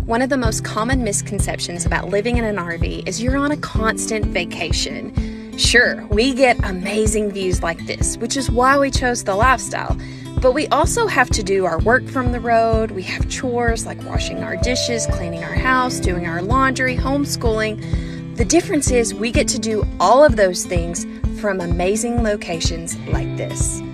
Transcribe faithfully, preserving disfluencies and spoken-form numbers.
One of the most common misconceptions about living in an R V is you're on a constant vacation. Sure, we get amazing views like this, which is why we chose the lifestyle. But we also have to do our work from the road. We have chores like washing our dishes, cleaning our house, doing our laundry, homeschooling. The difference is we get to do all of those things from amazing locations like this.